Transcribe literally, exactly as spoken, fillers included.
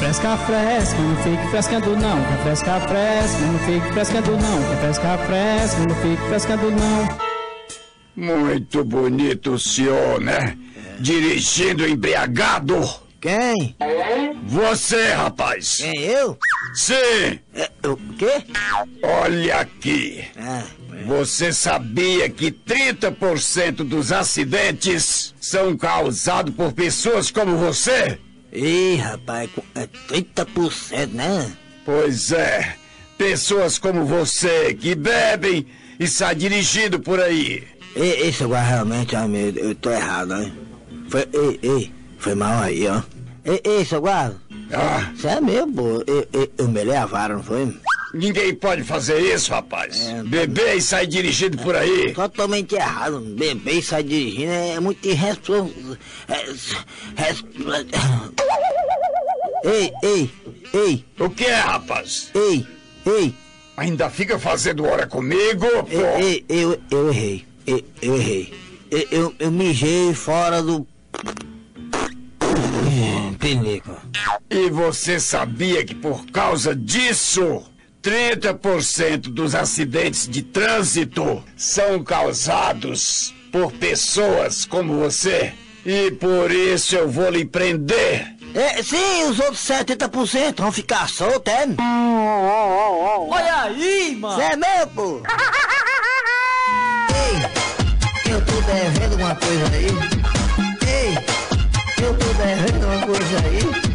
fresca, fresca, não fique frescando não. Quer fresca, fresca, não fique frescando não. Quer fresca, fresca, não fique frescando não. Muito bonito o senhor, né? Dirigindo embriagado. Quem? Você, rapaz. Quem, eu? Sim. É, o quê? Olha aqui. Ah, Você sabia que trinta por cento dos acidentes são causados por pessoas como você? ih, rapaz, é trinta por cento, né? Pois é. Pessoas como você que bebem e saem dirigindo por aí. Ei, isso agora realmente, amigo, eu tô errado, hein? Foi, ei, ei, foi mal aí, ó. Ei, ei, seu guarda. Ah, Isso é mesmo, pô. Eu, eu, eu melei a vara, não foi? ninguém pode fazer isso, rapaz. É, Beber e sair dirigindo por aí. Totalmente errado. Beber e sair dirigindo é muito irresponsável. Ei, ei, ei, O que é, rapaz? ei, ei, Ainda fica fazendo hora comigo, ei, pô? ei, eu, eu errei. Eu, eu errei. Eu, eu, eu mijei fora do... Pinico. E você sabia que por causa disso, trinta por cento dos acidentes de trânsito são causados por pessoas como você? E por isso eu vou lhe prender. É, sim, os outros setenta por cento vão ficar soltos, é? Olha aí, mano. Cê é meu, pô? Ei, eu tô devendo uma coisa aí. Ei, eu tô devendo uma coisa aí.